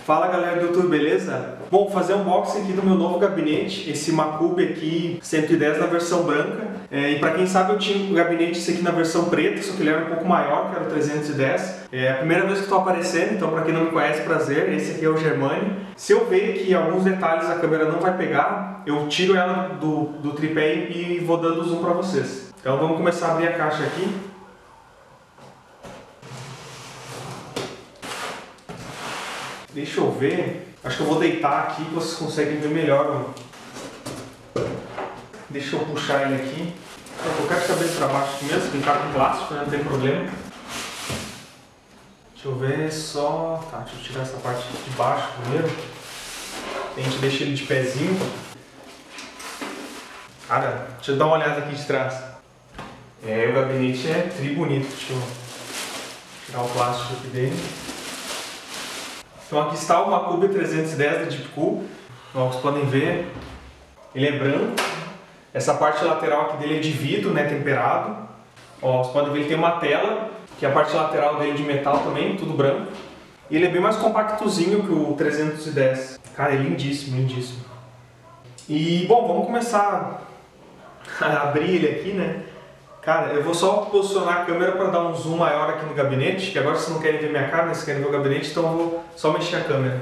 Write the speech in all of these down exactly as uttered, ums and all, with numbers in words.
Fala galera do YouTube, beleza? Bom, vou fazer um unboxing aqui do meu novo gabinete, esse Macube aqui cento e dez na versão branca. É, e pra quem sabe eu tinha um gabinete esse aqui na versão preta, só que ele era um pouco maior, que era o trezentos e dez. É a primeira vez que estou aparecendo, então pra quem não me conhece, prazer, esse aqui é o Germani. Se eu ver que alguns detalhes a câmera não vai pegar, eu tiro ela do, do tripé e vou dando zoom pra vocês. Então vamos começar a abrir a caixa aqui. Deixa eu ver, acho que eu vou deitar aqui que vocês conseguem ver melhor. Deixa eu puxar ele aqui. Vou colocar de cabeça para baixo aqui mesmo, pintar com plástico, né? Não tem problema. Deixa eu ver só... Tá, deixa eu tirar essa parte de baixo primeiro. A gente deixa ele de pezinho. Cara, deixa eu dar uma olhada aqui de trás. É, o gabinete é tri bonito. Deixa eu tirar o plástico aqui dele. Então aqui está o Macube trezentos e dez da Deepcool. Como vocês podem ver, ele é branco. Essa parte lateral aqui dele é de vidro, né, temperado. Ó, vocês podem ver, ele tem uma tela, que é a parte lateral dele de metal também, tudo branco. E ele é bem mais compactozinho que o trezentos e dez. Cara, é lindíssimo, lindíssimo. E, bom, vamos começar a abrir ele aqui, né. Cara, eu vou só posicionar a câmera para dar um zoom maior aqui no gabinete, que agora vocês não querem ver minha cara, né? Vocês querem ver o gabinete, então eu vou só mexer a câmera.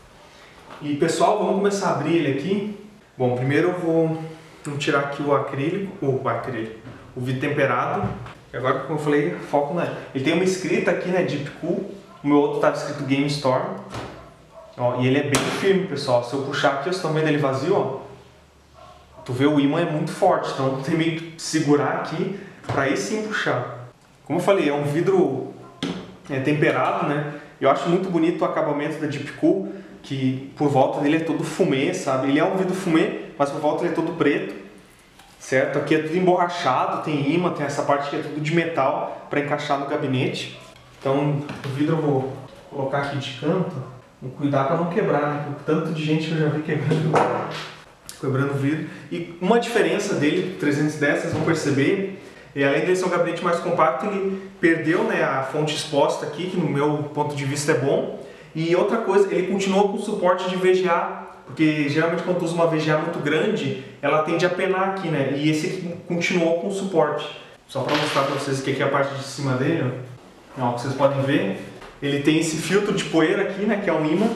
E pessoal, vamos começar a abrir ele aqui. Bom, primeiro eu vou vamos tirar aqui o acrílico, o acrílico, o vidro temperado. E agora, como eu falei, foco na... Ele tem uma escrita aqui, né, Deepcool. O meu outro estava escrito Game Store. Ó, e ele é bem firme, pessoal. Se eu puxar aqui, vocês estão vendo ele vazio, ó. Tu vê, o ímã é muito forte, então tem meio que segurar aqui para aí sim puxar. Como eu falei, é um vidro é, temperado, né? Eu acho muito bonito o acabamento da Deepcool, que por volta dele é todo fumê, sabe? Ele é um vidro fumê, mas por volta ele é todo preto, certo? Aqui é tudo emborrachado, tem ímã, tem essa parte que é tudo de metal para encaixar no gabinete. Então o vidro eu vou colocar aqui de canto, vou cuidar para não quebrar, né? Por tanto de gente que eu já vi quebrando. Quebrando o vidro. E uma diferença dele, trezentos e dez, vocês vão perceber, e além dele ser um gabinete mais compacto, ele perdeu, né, a fonte exposta aqui, que no meu ponto de vista é bom. E outra coisa, ele continua com suporte de V G A, porque geralmente quando tu usa uma V G A muito grande, ela tende a penar aqui, né, e esse aqui continuou com suporte. Só para mostrar para vocês que aqui é a parte de cima dele, ó. Ó, vocês podem ver, ele tem esse filtro de poeira aqui, né, que é um ímã.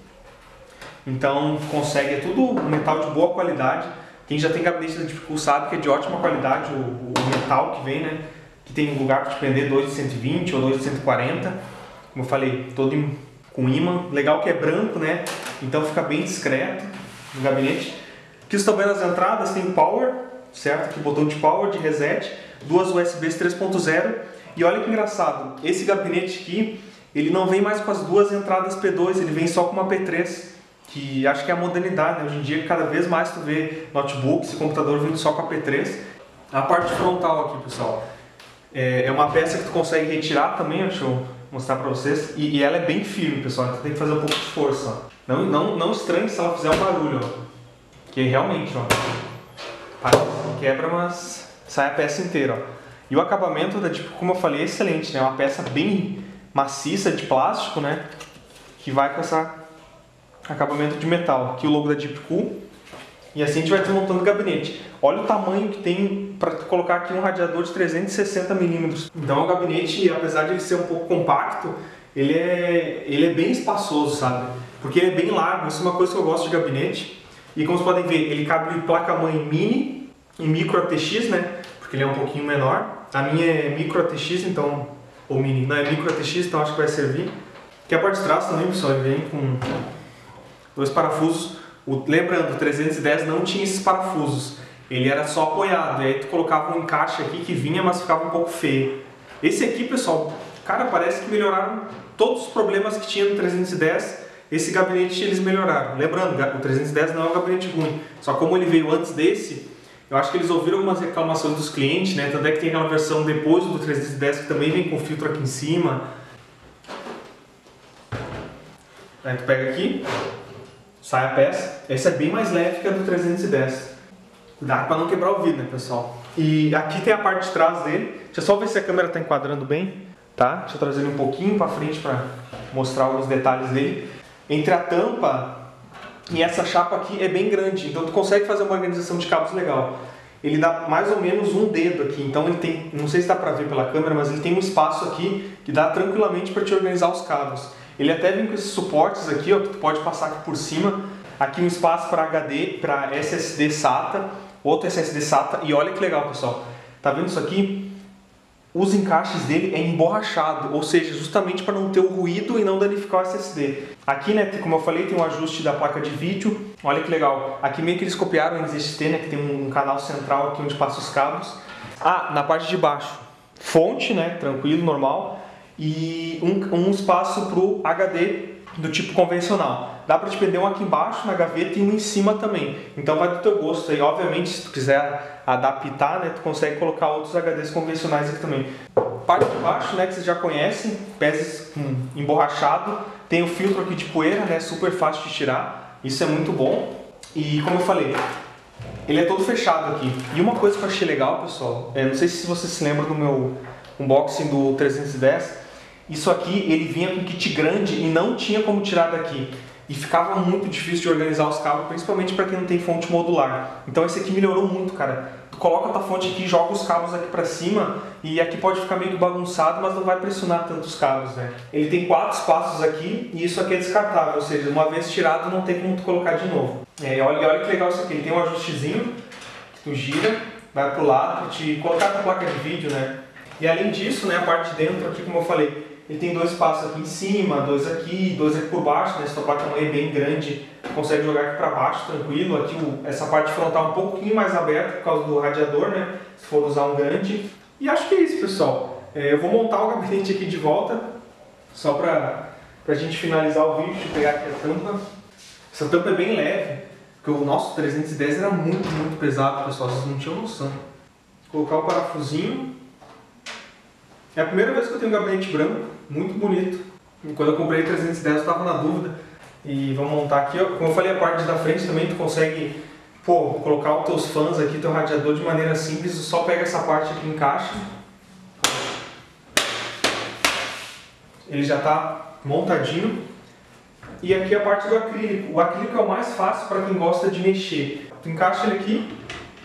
Então consegue, é tudo metal de boa qualidade. Quem já tem gabinete da Deepcool sabe que é de ótima qualidade o, o metal que vem, né? Que tem lugar para te prender dois de cento e vinte ou dois de cento e quarenta. Como eu falei, todo em, com ímã. Legal que é branco, né? Então fica bem discreto no gabinete. Aqui estão vendo as entradas, tem power, certo? Aqui botão de power, de reset, duas U S Bs três ponto zero. E olha que engraçado, esse gabinete aqui, ele não vem mais com as duas entradas P dois, ele vem só com uma P três. Que acho que é a modernidade, né? Hoje em dia cada vez mais tu vê notebooks e computador vindo só com a P três. A parte frontal aqui, pessoal, é uma peça que tu consegue retirar também, deixa eu mostrar pra vocês. E, e ela é bem firme, pessoal, então tem que fazer um pouco de força, ó. Não, não, não estranhe se ela fizer um barulho, ó. Que realmente, ó, parece que quebra, mas sai a peça inteira, ó. E o acabamento, da, tipo, como eu falei, é excelente, né? É uma peça bem maciça de plástico, né? Que vai com essa... acabamento de metal, aqui o logo da Deepcool, e assim a gente vai ter montando o gabinete. Olha o tamanho que tem para colocar aqui um radiador de trezentos e sessenta milímetros. Então o gabinete, apesar de ele ser um pouco compacto, ele é, ele é bem espaçoso, sabe? Porque ele é bem largo, isso é uma coisa que eu gosto de gabinete. E como vocês podem ver, ele cabe placa-mãe mini e micro A T X, né? Porque ele é um pouquinho menor. A minha é micro A T X, então, ou mini, não é micro A T X, então acho que vai servir. Aqui a parte de trás também, pessoal, ele vem com dois parafusos. O, lembrando, o trezentos e dez não tinha esses parafusos. Ele era só apoiado. E aí tu colocava um encaixe aqui que vinha, mas ficava um pouco feio. Esse aqui, pessoal, cara, parece que melhoraram todos os problemas que tinha no trezentos e dez. Esse gabinete eles melhoraram. Lembrando, o trezentos e dez não é um gabinete ruim. Só como ele veio antes desse, eu acho que eles ouviram algumas reclamações dos clientes, né? Tanto é que tem aquela versão depois do trezentos e dez que também vem com filtro aqui em cima. Aí tu pega aqui, sai a peça. Essa é bem mais leve que a do trezentos e dez. Cuidado para não quebrar o vidro, né, pessoal? E aqui tem a parte de trás dele. Deixa eu só ver se a câmera está enquadrando bem, tá? Deixa eu trazer ele um pouquinho para frente para mostrar alguns detalhes dele. entre a tampa e essa chapa aqui é bem grande, então tu consegue fazer uma organização de cabos legal. Ele dá mais ou menos um dedo aqui, então ele tem, não sei se dá pra ver pela câmera, mas ele tem um espaço aqui que dá tranquilamente para te organizar os cabos. Ele até vem com esses suportes aqui, ó, que tu pode passar aqui por cima. Aqui um espaço para H D, para S S D SATA, outro S S D SATA, e olha que legal, pessoal. Tá vendo isso aqui? Os encaixes dele é emborrachado, ou seja, justamente para não ter o ruído e não danificar o S S D. Aqui, né, como eu falei, tem um ajuste da placa de vídeo. Olha que legal. Aqui meio que eles copiaram o N Z X T, né, que tem um canal central aqui onde passa os cabos. Ah, na parte de baixo, fonte, né, tranquilo, normal, e um, um espaço para o H D do tipo convencional. Dá para te prender um aqui embaixo na gaveta e um em cima também. Então vai do teu gosto aí. Obviamente, se tu quiser adaptar, né, tu consegue colocar outros H Ds convencionais aqui também. Parte de baixo, né, que vocês já conhecem, pés hum, emborrachado. Tem o filtro aqui de poeira, né, super fácil de tirar. Isso é muito bom. E como eu falei, ele é todo fechado aqui. E uma coisa que eu achei legal, pessoal, é, não sei se vocês se lembram do meu unboxing do trezentos e dez. Isso aqui, ele vinha com kit grande e não tinha como tirar daqui. E ficava muito difícil de organizar os cabos, principalmente para quem não tem fonte modular. Então esse aqui melhorou muito, cara. Tu coloca a tua fonte aqui, joga os cabos aqui para cima e aqui pode ficar meio que bagunçado, mas não vai pressionar tanto os cabos, né? Ele tem quatro espaços aqui e isso aqui é descartável, ou seja, uma vez tirado não tem como tu colocar de novo. É, olha, olha que legal isso aqui, ele tem um ajustezinho que tu gira, vai pro lado para te colocar a placa de vídeo, né? E além disso, né, a parte de dentro aqui, como eu falei, ele tem dois espaços aqui em cima, dois aqui, dois aqui por baixo, né? Se a tua placa-mãe é bem grande, tu consegue jogar aqui para baixo tranquilo. Aqui o, essa parte frontal um pouquinho mais aberta por causa do radiador, né? Se for usar um grande. E acho que é isso, pessoal. É, eu vou montar o gabinete aqui de volta, só para a gente finalizar o vídeo. Deixa eu pegar aqui a tampa. Essa tampa é bem leve, porque o nosso trezentos e dez era muito, muito pesado, pessoal. Vocês não tinham noção. Vou colocar o parafusinho. É a primeira vez que eu tenho um gabinete branco, muito bonito. E quando eu comprei o trezentos e dez eu estava na dúvida. E vamos montar aqui, ó. Como eu falei, a parte da frente também tu consegue, pô, colocar os teus fãs aqui, teu radiador de maneira simples. Só pega essa parte aqui e encaixa. Ele já está montadinho. E aqui a parte do acrílico. O acrílico é o mais fácil para quem gosta de mexer. Tu encaixa ele aqui.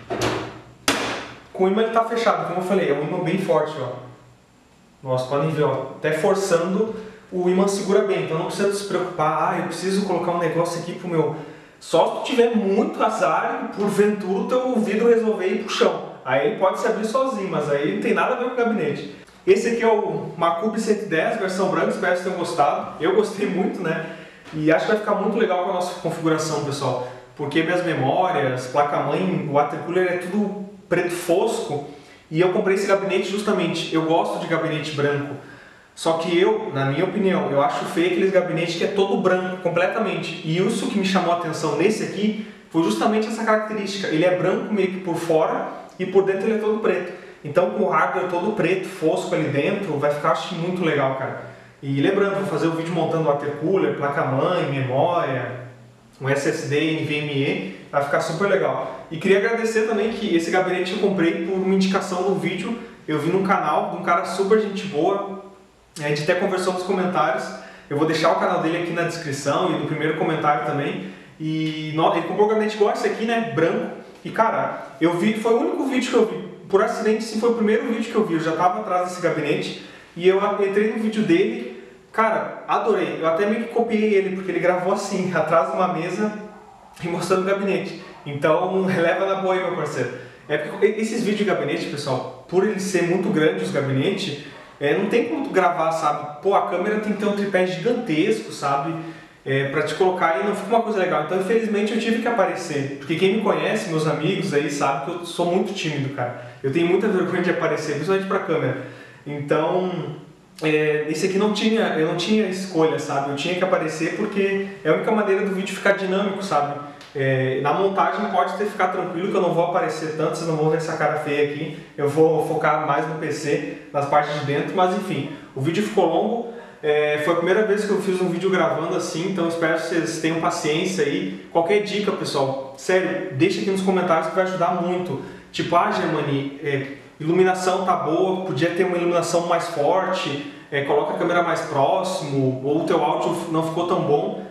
Com o imã ele está fechado, como eu falei, é um imã bem forte, ó. Nossa, podem ver, ó, até forçando o imã segura bem, então não precisa se preocupar, ah, eu preciso colocar um negócio aqui pro meu... Só se tu tiver muito azar, porventura o teu vidro resolver ir pro chão. Aí ele pode se abrir sozinho, mas aí não tem nada a ver com o gabinete. Esse aqui é o Macube cento e dez, versão branca, espero que vocês tenham gostado. Eu gostei muito, né? E acho que vai ficar muito legal com a nossa configuração, pessoal. Porque minhas memórias, placa-mãe, o watercooler é tudo preto fosco. E eu comprei esse gabinete justamente, eu gosto de gabinete branco. Só que eu, na minha opinião, eu acho feio aqueles gabinetes que é todo branco, completamente. E isso que me chamou a atenção nesse aqui foi justamente essa característica. Ele é branco meio que por fora e por dentro ele é todo preto. Então com o hardware todo preto, fosco ali dentro, vai ficar acho, muito legal, cara. E lembrando, vou fazer o vídeo montando o watercooler, placa-mãe, memória, um S S D, N V M e, vai ficar super legal. E queria agradecer também que esse gabinete eu comprei por uma indicação no vídeo, eu vi num canal de um cara super gente boa, a gente até conversou nos comentários, eu vou deixar o canal dele aqui na descrição e no primeiro comentário também. E ele comprou um gabinete igual esse aqui, né, branco, e cara, eu vi, foi o único vídeo que eu vi, por acidente sim, foi o primeiro vídeo que eu vi, eu já estava atrás desse gabinete, e eu entrei no vídeo dele. Cara, adorei. Eu até meio que copiei ele, porque ele gravou assim, atrás de uma mesa e mostrando o gabinete. Então, leva na boa aí, meu parceiro. É porque esses vídeos de gabinete, pessoal, por ele ser muito grande os gabinetes, é, não tem como tu gravar, sabe? Pô, a câmera tem que ter um tripé gigantesco, sabe? É, pra te colocar aí não fica uma coisa legal. Então, infelizmente, eu tive que aparecer. Porque quem me conhece, meus amigos aí, sabe que eu sou muito tímido, cara. Eu tenho muita vergonha de aparecer, principalmente pra câmera. Então... É, esse aqui não tinha, eu não tinha escolha, sabe? Eu tinha que aparecer porque é a única maneira do vídeo ficar dinâmico, sabe? É, na montagem pode ter ficar tranquilo que eu não vou aparecer tanto, vocês não vão ver essa cara feia aqui. Eu vou focar mais no P C, nas partes de dentro, mas enfim, o vídeo ficou longo. É, foi a primeira vez que eu fiz um vídeo gravando assim, então espero que vocês tenham paciência aí. Qualquer dica, pessoal, sério, deixa aqui nos comentários que vai ajudar muito. Tipo, ah, Germani, é, iluminação tá boa, podia ter uma iluminação mais forte, é, coloca a câmera mais próximo, ou o teu áudio não ficou tão bom.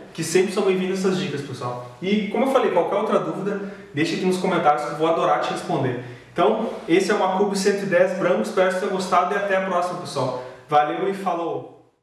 que sempre são bem-vindas essas dicas, pessoal. E como eu falei, qualquer outra dúvida, deixa aqui nos comentários que eu vou adorar te responder. Então, esse é o Macube cento e dez branco, espero que você tenha gostado e até a próxima, pessoal. Valeu e falou!